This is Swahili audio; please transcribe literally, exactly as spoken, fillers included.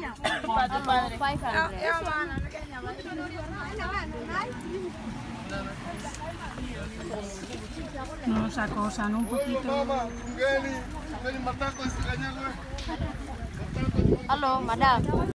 Para tu padre. five hundred. Nos acosan un poquito. Aló, madam.